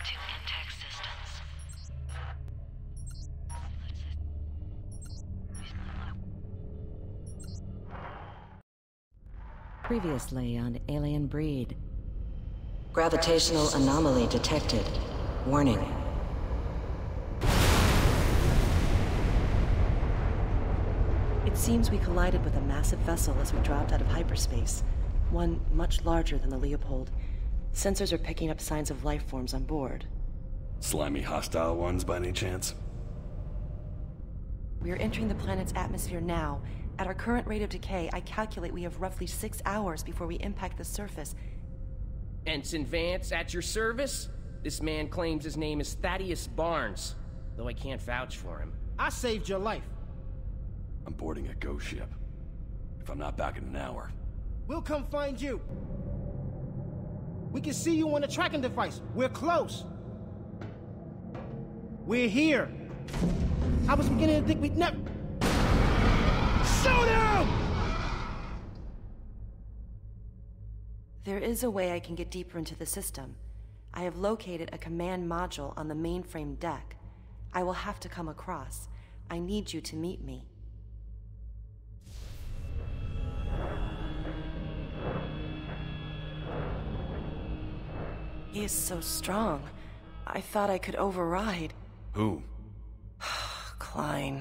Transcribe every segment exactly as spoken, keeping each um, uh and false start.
to Intex Systems. Previously on Alien Breed. Gravitational anomaly detected. Warning. It seems we collided with a massive vessel as we dropped out of hyperspace. One much larger than the Leopold. Sensors are picking up signs of life forms on board. Slimy hostile ones by any chance? We are entering the planet's atmosphere now. At our current rate of decay, I calculate we have roughly six hours before we impact the surface. Ensign Vance, at your service? This man claims his name is Thaddeus Barnes, though I can't vouch for him. I saved your life. I'm boarding a ghost ship. If I'm not back in an hour... We'll come find you. We can see you on the tracking device. We're close. We're here. I was beginning to think we'd never... Shoot him! There is a way I can get deeper into the system. I have located a command module on the mainframe deck. I will have to come across. I need you to meet me. He is so strong. I thought I could override. Who? Klein.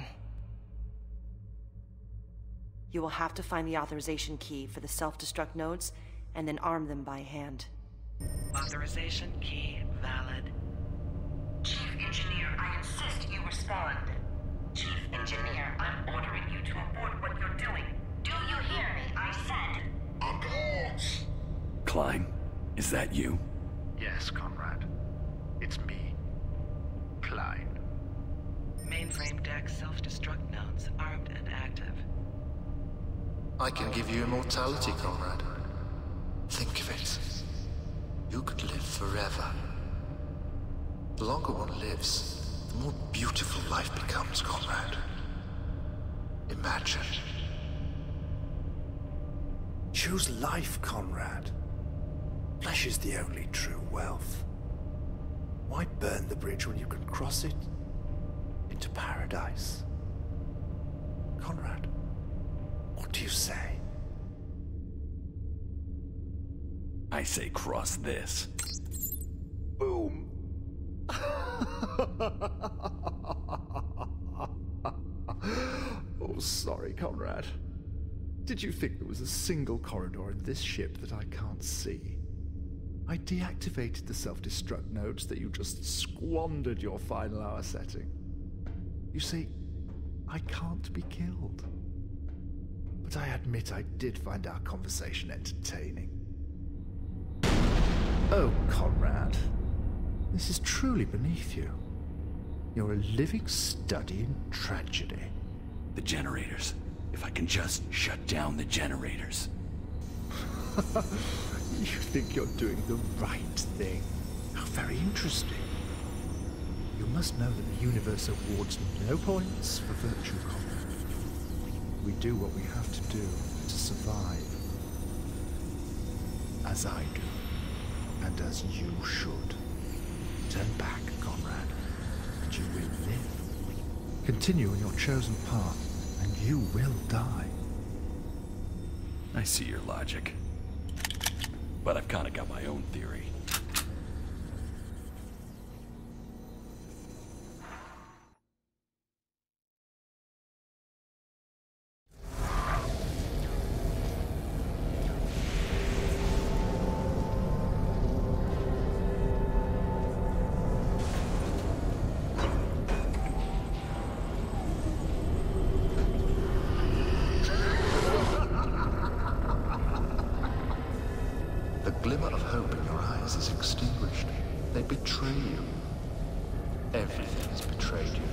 You will have to find the authorization key for the self-destruct nodes, and then arm them by hand. Authorization key valid. Chief Engineer, I insist you respond. Chief Engineer, I'm ordering you to abort what you're doing. Do you hear me? I said... Abort! Klein, is that you? Yes, Conrad. It's me. Klein. Mainframe deck self-destruct nodes armed and active. I can give you immortality, Conrad. Think of it. You could live forever. The longer one lives, the more beautiful life becomes, Conrad. Imagine. Choose life, Conrad. Flesh is the only true wealth. Why burn the bridge when you can cross it into paradise? Conrad, what do you say? I say cross this. Boom! Oh, sorry, Conrad. Did you think there was a single corridor in this ship that I can't see? I deactivated the self-destruct nodes that you just squandered your final hour setting. You see, I can't be killed. But I admit I did find our conversation entertaining. Oh, Conrad, this is truly beneath you. You're a living study in tragedy. The generators. If I can just shut down the generators. You think you're doing the right thing. How very interesting. You must know that the universe awards no points for virtue, Conrad. We do what we have to do to survive. As I do. And as you should. Turn back, Conrad, and you will live. Continue on your chosen path, and you will die. I see your logic. But I've kind of got my own theory. The glimmer of hope in your eyes is extinguished. They betray you. Everything has betrayed you.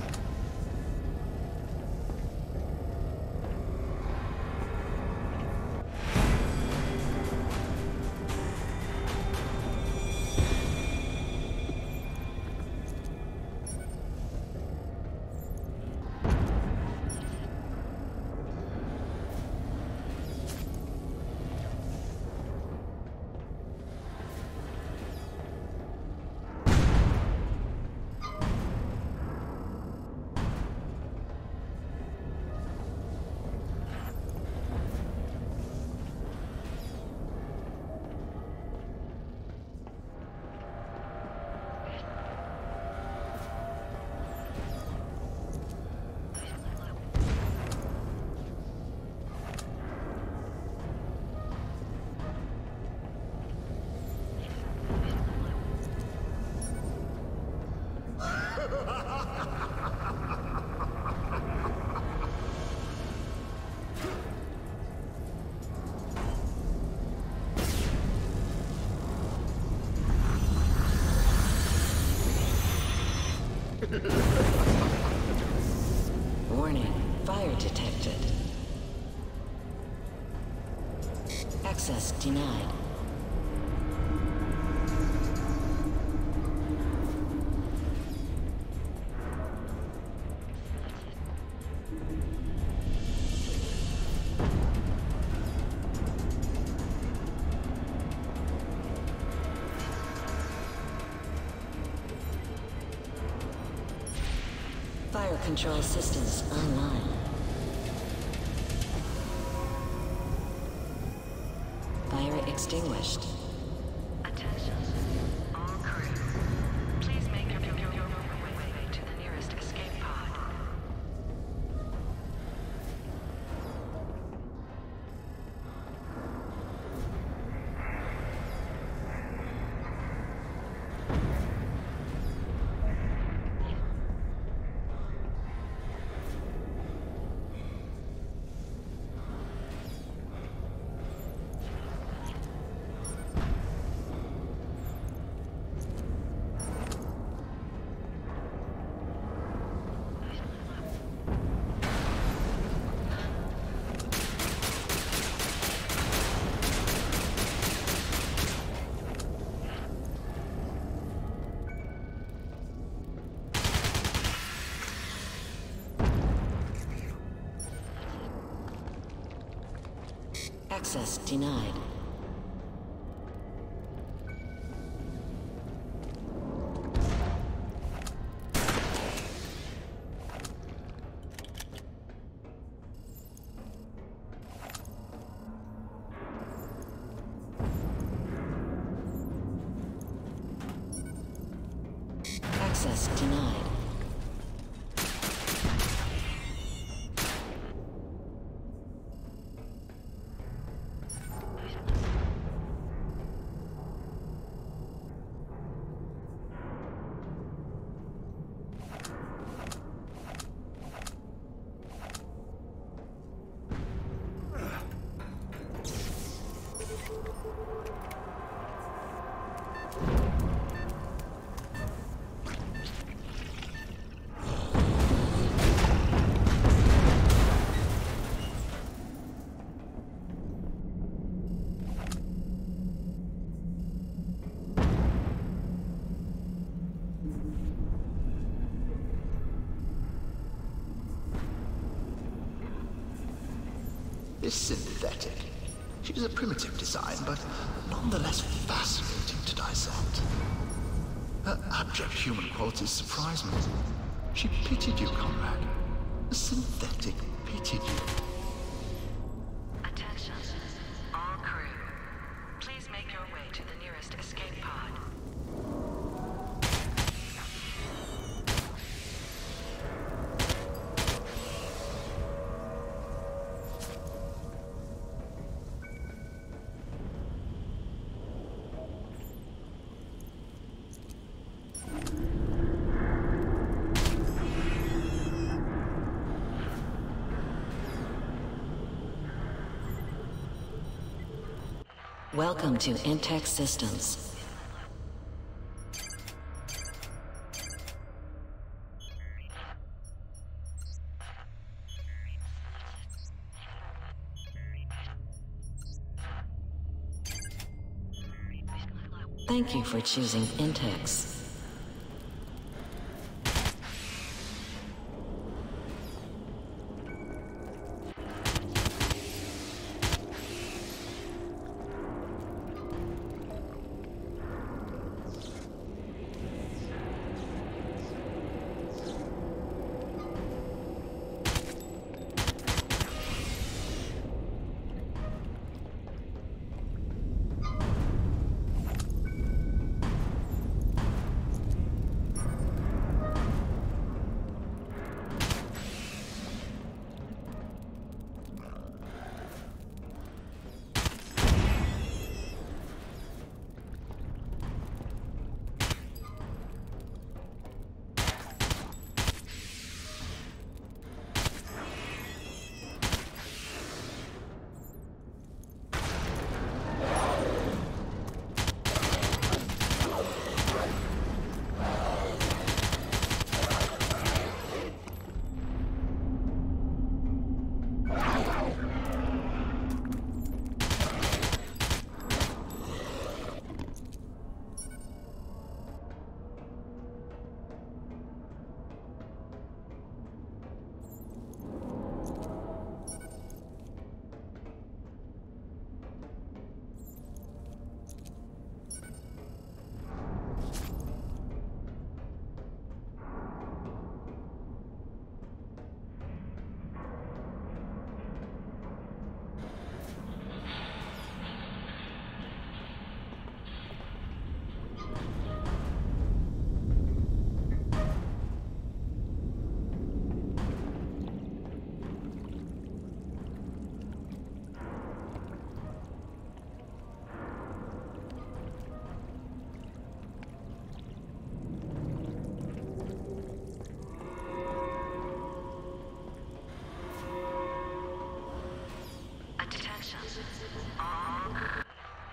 Warning, fire detected. Access denied. Fire control systems online. Fire extinguished. Attention, all crew. Please make your, your, your, your way to the nearest escape pod. Access denied. Access denied. This synthetic. She's a primitive design, but nonetheless fascinating to dissect. Her abject human qualities surprise me. She pitied you, Conrad. The synthetic pitied you. Attention, all crew. Please make your way to the nearest escape pod. Welcome to Intex Systems. Thank you for choosing Intex.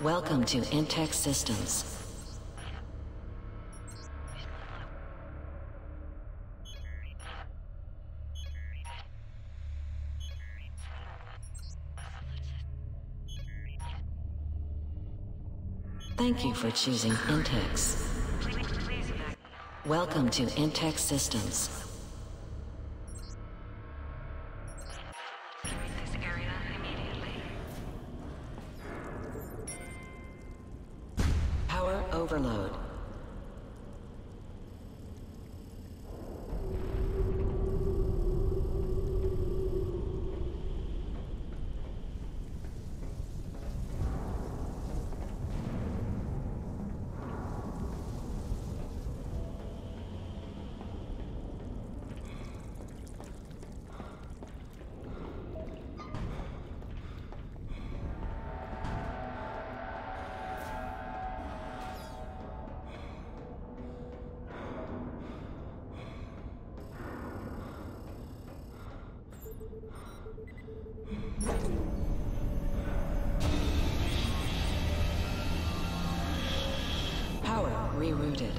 Welcome to Intex Systems. Thank you for choosing Intex. Welcome to Intex Systems. This area immediately. Power overload. Power rerouted.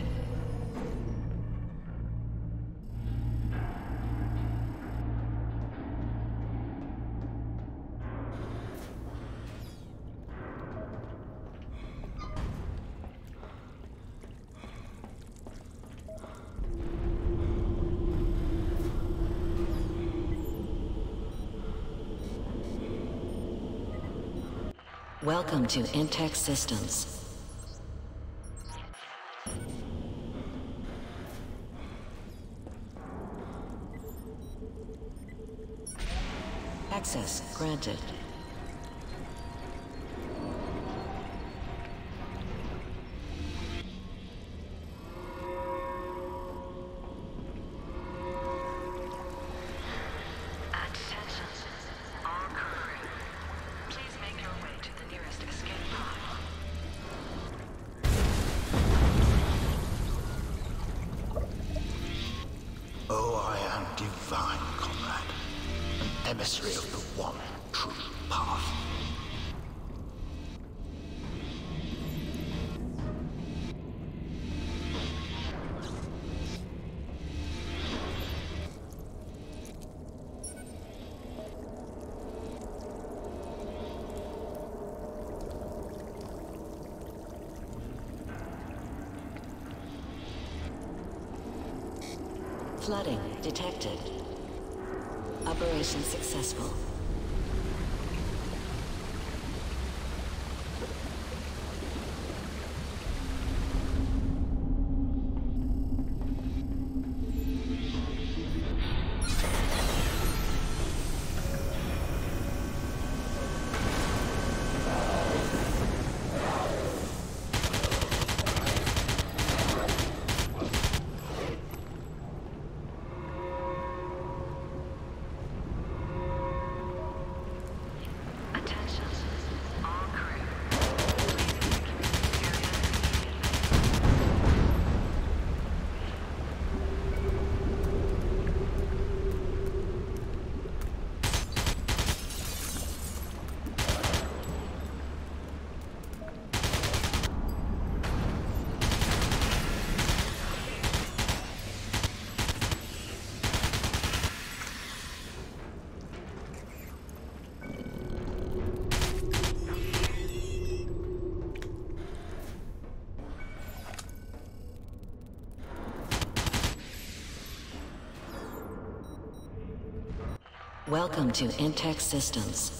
Welcome to Intex Systems. Access granted. Attention, all crew. Please make your way to the nearest escape pod. Oh, I am divine, comrade. An emissary of the one true path. Flooding detected. Operation successful. Attention, all crew. Please evacuate this area immediately. Welcome to Intex Systems.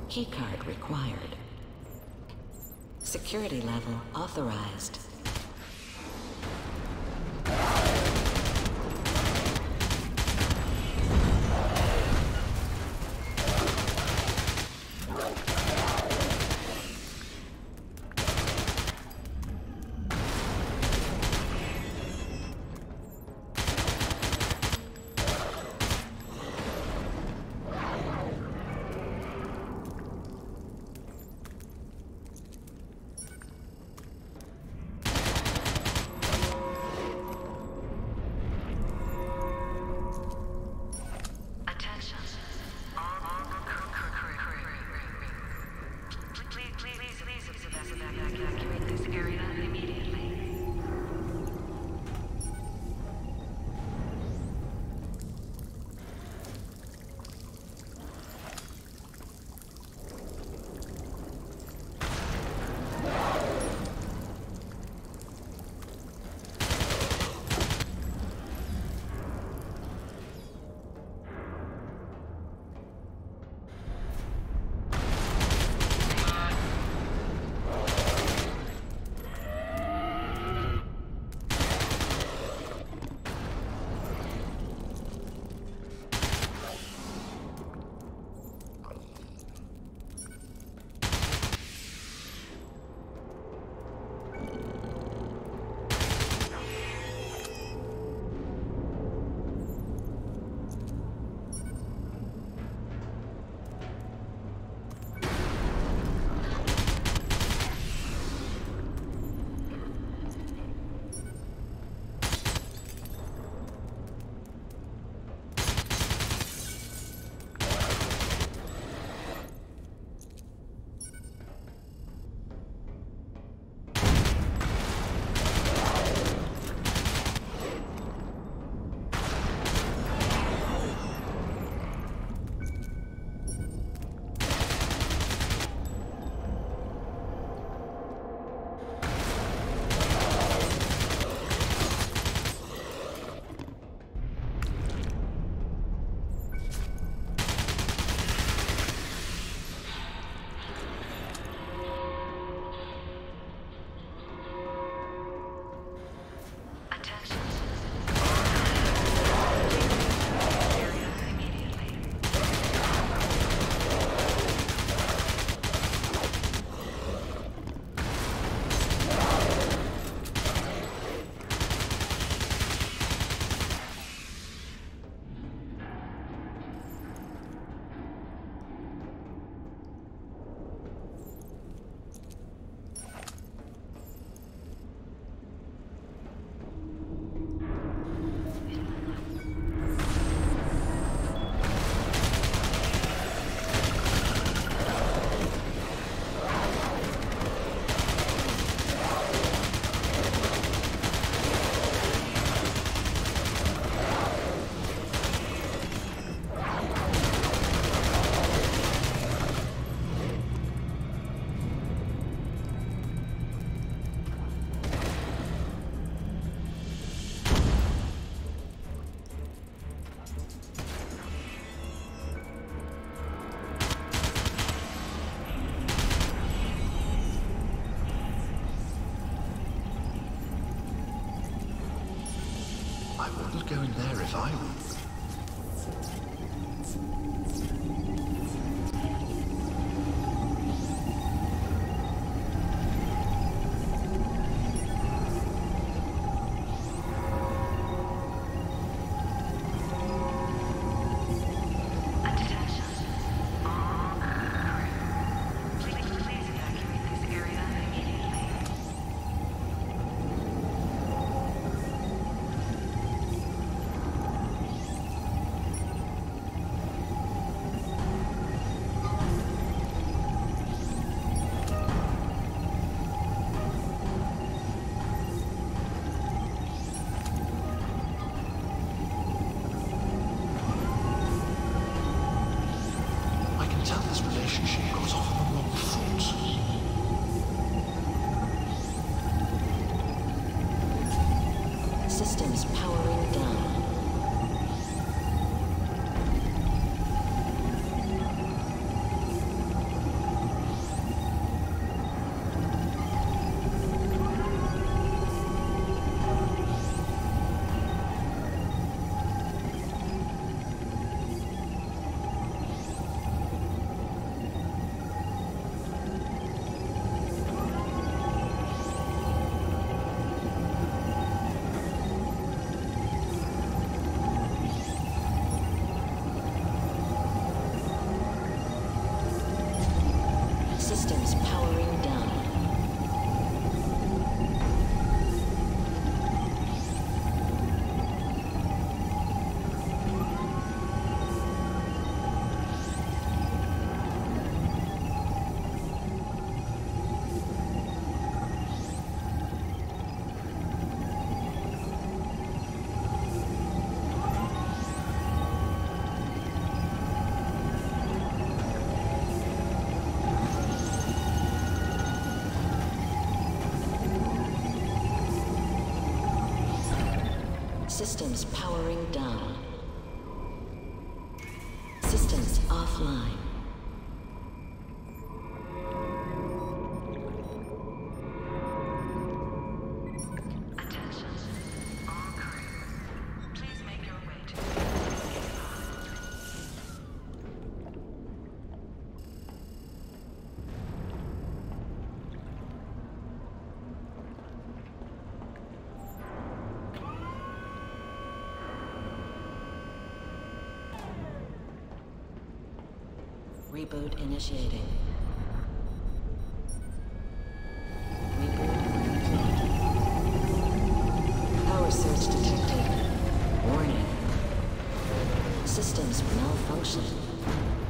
Keycard required. Security level authorized. I wouldn't go in there if I were you. Systems powering down. Systems offline. Attention. All crew. Please make your way to the escape pod. Reboot initiating. Reboot complete. Power surge detected. Warning. Systems malfunction.